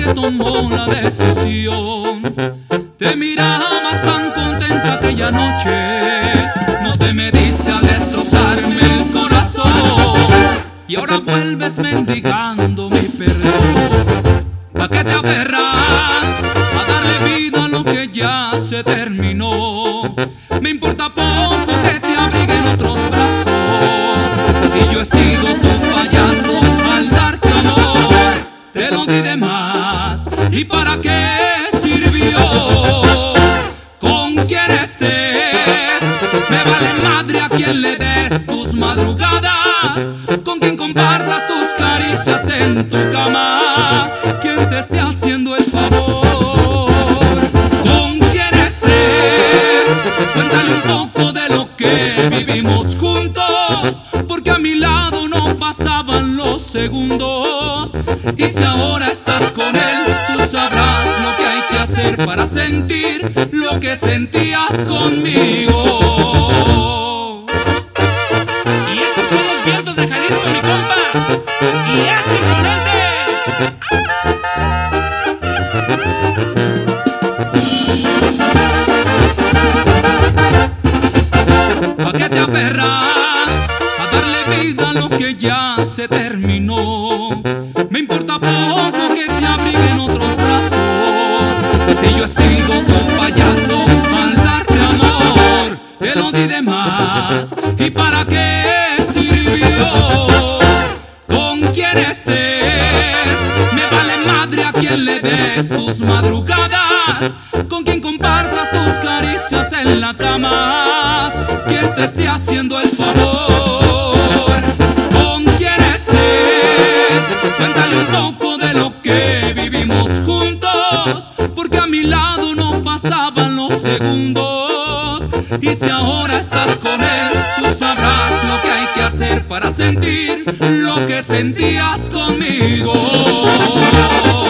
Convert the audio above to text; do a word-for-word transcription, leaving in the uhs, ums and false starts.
que tomó la decisión. Te mirabas tan contenta aquella noche, no te mediste a destrozarme el corazón. Y ahora vuelves mendigando mi perdón. ¿Pa' qué te aferras a darle vida a lo que ya se terminó? Me importa poco que te abrigue en otros brazos, si yo he sido tu payaso al darte amor. Te lo di de más, ¿y para qué sirvió? Con quien estés, me vale madre a quien le des tus madrugadas, con quien compartas tus caricias en tu cama, quien te esté haciendo el favor. Con quien estés, cuéntale un poco de lo que vivimos juntos, porque a mi lado no pasaban los segundos. Y si ahora estás con él, tú sabrás lo que hay que hacer para sentir lo que sentías conmigo. Y estos son los vientos de Jalisco, mi compa. Y es imponente. ¿Pa' qué te aferras a darle vida a lo que ya se terminó? Me importa poco que te abriguen otros brazos, si yo he sido tu payaso al darte amor. Te lo di de más, ¿y para qué sirvió? Con quien estés, me vale madre a quien le des tus madrugadas, con quien compartas tus caricias en la cama, quien te esté haciendo el favor. Con quien estés, cuéntale un poco de lo que vivimos juntos, porque a mi lado no pasaban los segundos. Y si ahora estás con él, tú sabrás lo que hay que hacer para sentir lo que sentías conmigo.